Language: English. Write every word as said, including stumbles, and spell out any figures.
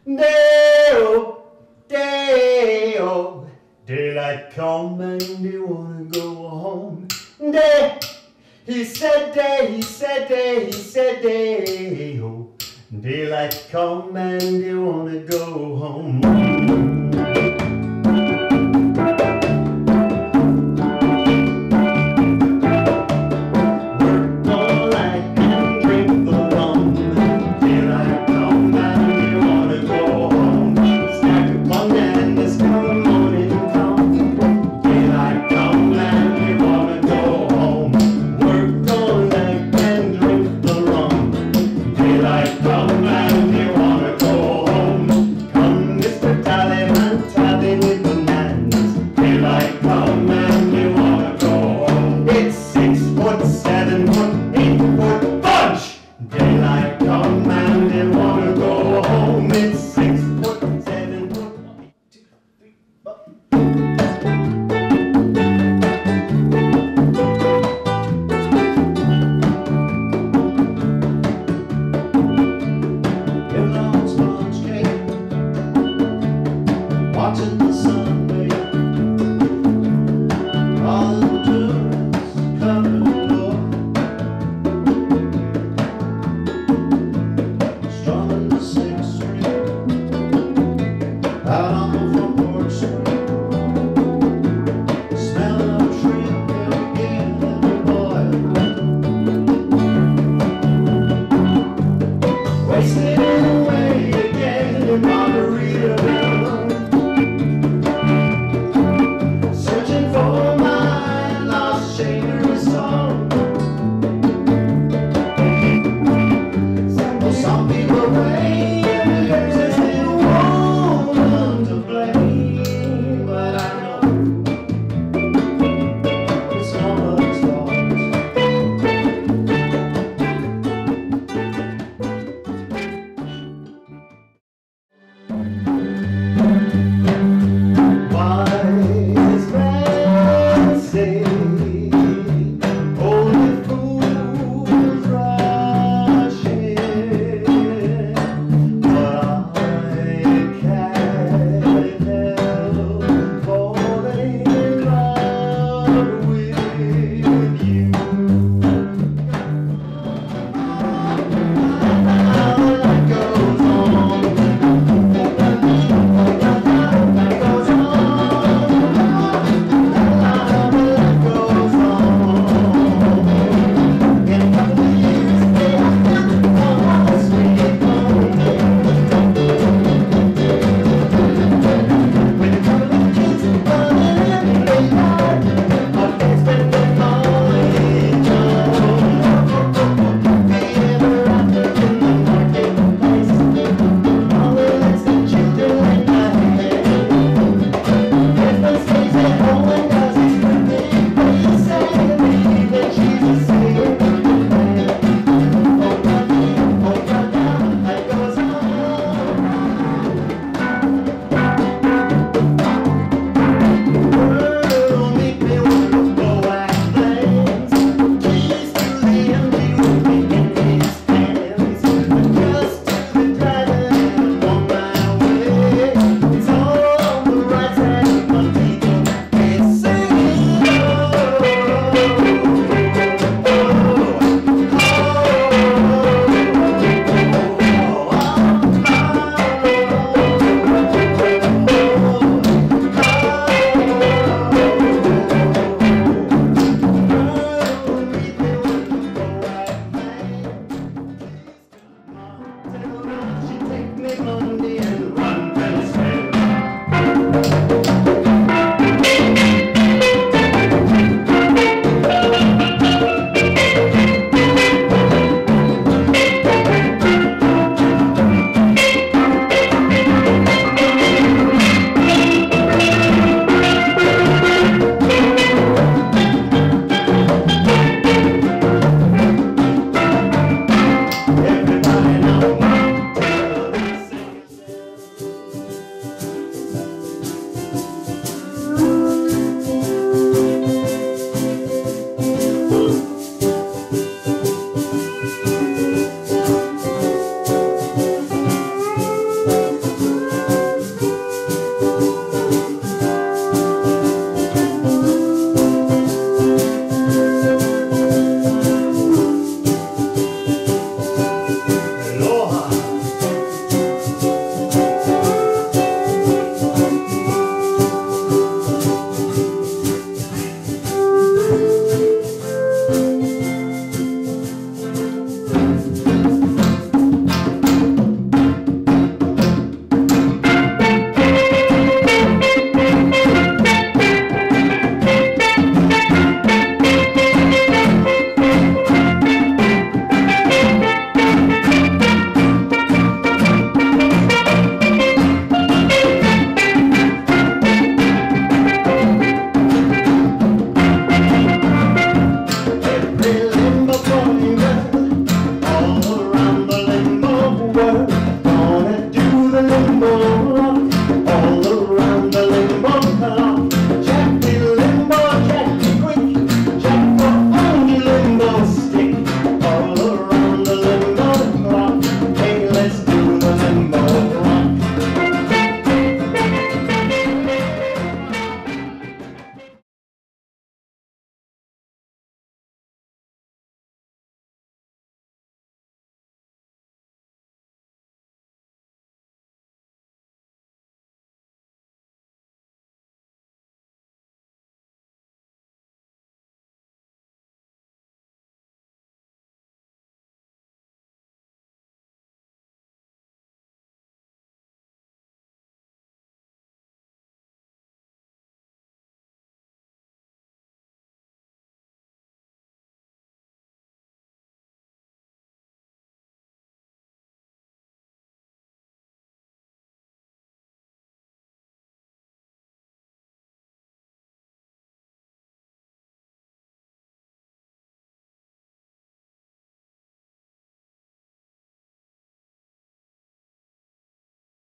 Day-o, day-o, daylight come and they wanna go home. Day, he said day, he said day, he said day-o, daylight come and they wanna go home. Watching the sun bathe, all the tourists covered the floor, strumming the sixth string out on the front porch swing, smelling of shrimp every again every boil, wasted away again in Margaritaville. Some people blame others as they want them to blame, but I know it's nobody's fault. Wise men say only fools rush in. Make